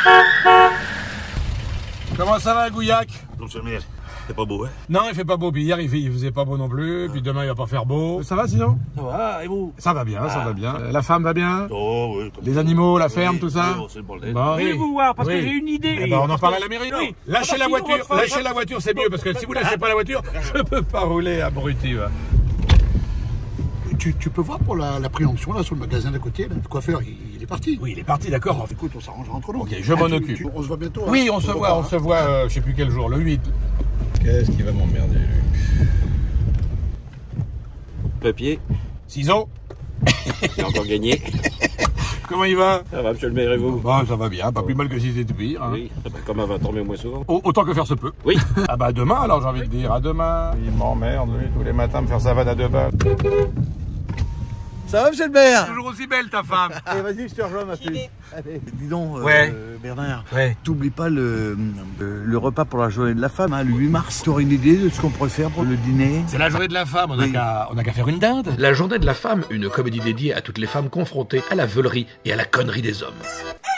Comment ça va, Gouillac? Non, c'est merde. C'est pas beau, hein? Non, il fait pas beau. Puis hier, il faisait pas beau non plus. Puis demain, il va pas faire beau. Ça va sinon? Ça va, et vous? Ça va bien, ça va bien. La femme va bien? Oh, oui. Les animaux, la ferme, tout ça? Oui, c'est le bordel. Bon, Venez oui. vous voir, parce Oui. que j'ai une idée. Eh ben, on en parle à la mairie, non? Oui. Lâchez la voiture, c'est mieux, parce que si vous lâchez pas la voiture, je peux pas rouler, abruti, va. Tu peux voir pour la préemption là sur le magasin d'à côté, là. Le coiffeur, il est parti. Oui, il est parti, d'accord. Écoute, on s'arrangera entre nous. Ok, je m'en occupe. On se voit bientôt. Oui, hein. on se voit, je sais plus quel jour, le 8. Qu'est-ce qui va m'emmerder, lui? Papier, Ciseaux? j'ai encore gagné. Comment il va? Ça va, monsieur le maire, et vous? Bon, ça va bien, pas plus mal que si c'était pire. Hein. Oui, comme à 20 ans, mais moins souvent. Autant que faire se peut. Oui. Ah bah demain alors, j'ai envie de dire, à demain. Il m'emmerde, lui, tous les matins, me faire sa vanne à 2 balles. Ça va, monsieur le maire? Toujours aussi belle, ta femme. Allez, vas-y, je te rejoins, ma fille. Allez. Dis donc, Ouais. Bernard, Ouais. t'oublies pas le repas pour la journée de la femme, hein, le 8 mars. Tu aurais une idée de ce qu'on pourrait faire pour le dîner? C'est la journée de la femme, on n'a Oui. qu'à faire une dinde. La journée de la femme, une comédie dédiée à toutes les femmes confrontées à la veulerie et à la connerie des hommes.